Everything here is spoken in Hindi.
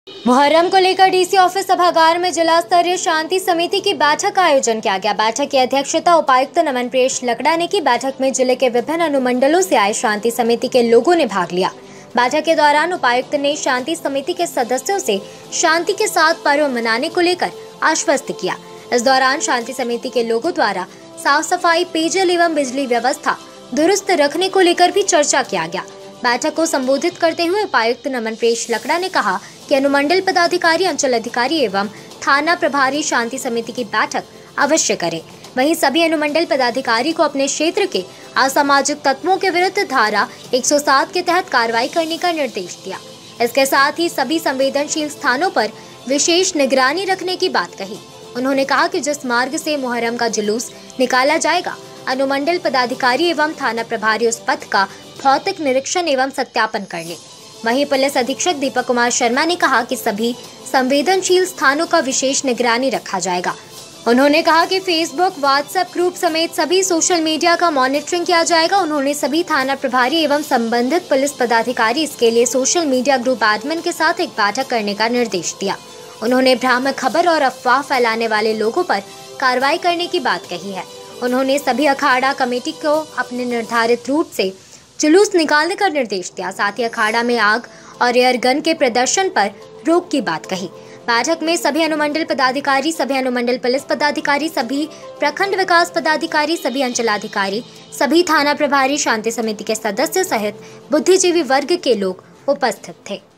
मुहर्रम को लेकर डीसी ऑफिस सभागार में जिला स्तरीय शांति समिति की बैठक का आयोजन किया गया। बैठक की अध्यक्षता उपायुक्त नमन प्रेष लकड़ा ने की। बैठक में जिले के विभिन्न अनुमंडलों से आए शांति समिति के लोगों ने भाग लिया। बैठक के दौरान उपायुक्त ने शांति समिति के सदस्यों से शांति के साथ पर्व मनाने को लेकर आश्वस्त किया। इस दौरान शांति समिति के लोगों द्वारा साफ सफाई, पेयजल एवं बिजली व्यवस्था दुरुस्त रखने को लेकर भी चर्चा किया गया। बैठक को संबोधित करते हुए उपायुक्त नमन प्रेष लकड़ा ने कहा कि अनुमंडल पदाधिकारी, अंचल अधिकारी एवं थाना प्रभारी शांति समिति की बैठक अवश्य करें। वहीं सभी अनुमंडल पदाधिकारी को अपने क्षेत्र के असामाजिक तत्वों के विरुद्ध धारा 107 के तहत कार्रवाई करने का निर्देश दिया। इसके साथ ही सभी संवेदनशील स्थानों पर विशेष निगरानी रखने की बात कही। उन्होंने कहा कि जिस मार्ग से मुहर्रम का जुलूस निकाला जाएगा, अनुमंडल पदाधिकारी एवं थाना प्रभारी उस पथ का भौतिक निरीक्षण एवं सत्यापन कर ले। वहीं पुलिस अधीक्षक दीपक कुमार शर्मा ने कहा कि सभी संवेदनशील स्थानों का विशेष निगरानी रखा जाएगा। उन्होंने कहा कि फेसबुक, व्हाट्सएप ग्रुप समेत सभी सोशल मीडिया का मॉनिटरिंग किया जाएगा। उन्होंने सभी थाना प्रभारी एवं संबंधित पुलिस पदाधिकारी इसके लिए सोशल मीडिया ग्रुप एडमिन के साथ एक बैठक करने का निर्देश दिया। उन्होंने भ्रामक खबर और अफवाह फैलाने वाले लोगों पर कार्रवाई करने की बात कही है। उन्होंने सभी अखाड़ा कमेटी को अपने निर्धारित रूट से जुलूस निकालने का निर्देश दिया। साथ ही अखाड़ा में आग और एयर गन के प्रदर्शन पर रोक की बात कही। बैठक में सभी अनुमंडल पदाधिकारी, सभी अनुमंडल पुलिस पदाधिकारी, सभी प्रखंड विकास पदाधिकारी, सभी अंचलाधिकारी, सभी थाना प्रभारी, शांति समिति के सदस्य सहित बुद्धिजीवी वर्ग के लोग उपस्थित थे।